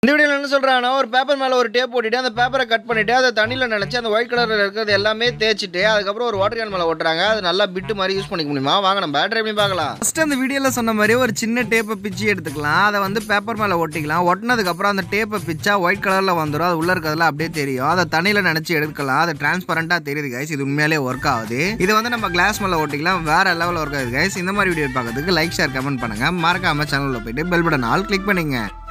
இந்த வீடியோல என்ன சொல்றாங்கன்னா, ஒரு பேப்பர் மேல ஒரு டேப் ஒட்டிட்டு அந்த பேப்பரை கட் பண்ணிட்டு அதை தண்ணியில நனைச்சு அந்த ஒயிட் கலர்ல இருக்கிறது எல்லாமே தேய்ச்சிட்டு அதுக்கப்புறம் ஒரு வாட்டர் கேன் மேல ஒட்டுறாங்க. அது நல்லா பிட்டு மாதிரி யூஸ் பண்ணிக்க முடியுமா? வாங்க நம்ம ட்ரை பண்ணி பார்க்கலாம். ஃபர்ஸ்ட் அந்த வீடியோல சொன்ன மாதிரி ஒரு சின்ன டேப்பை பிச்சு எடுத்துக்கலாம். அதை வந்து பேப்பர் மேல ஒட்டிக்கலாம். ஒட்டினதுக்கு அப்புறம் அந்த டேப்பை பிச்சா ஒயிட் கலர்ல வந்துடும். அது உள்ள இருக்கிறதுல அப்படியே தெரியும். அதை தண்ணியில நனைச்சு எடுக்கலாம். அது டிரான்ஸ்பரண்டா தெரியுது கைஸ். இது உண்மையிலேயே ஒர்க் ஆகுது. இது வந்து நம்ம கிளாஸ் மேல ஒட்டிக்கலாம். வேற லெவல் ஒர்க் ஆகுது கைஸ். இந்த மாதிரி வீடியோ பார்க்கறதுக்கு லைக் ஷேர் கமெண்ட் பண்ணுங்க. மறக்காம சேனல்ல போயிட்டு பெல் பட்டன் ஆல் கிளிக் பண்ணுங்க.